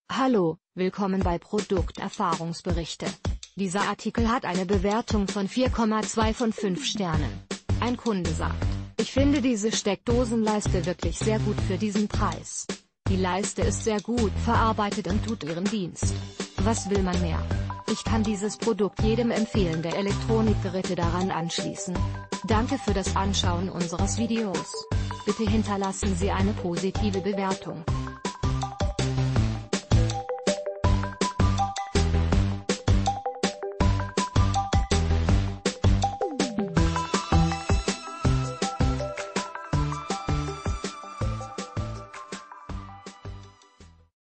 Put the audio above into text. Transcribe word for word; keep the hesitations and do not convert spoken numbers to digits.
Hallo, willkommen bei Produkterfahrungsberichte. Dieser Artikel hat eine Bewertung von vier Komma zwei von fünf Sternen. Ein Kunde sagt: Ich finde diese Steckdosenleiste wirklich sehr gut für diesen Preis. Die Leiste ist sehr gut verarbeitet und tut ihren Dienst. Was will man mehr? Ich kann dieses Produkt jedem empfehlen, der Elektronikgeräte daran anschließen. Danke für das Anschauen unseres Videos. Bitte hinterlassen Sie eine positive Bewertung.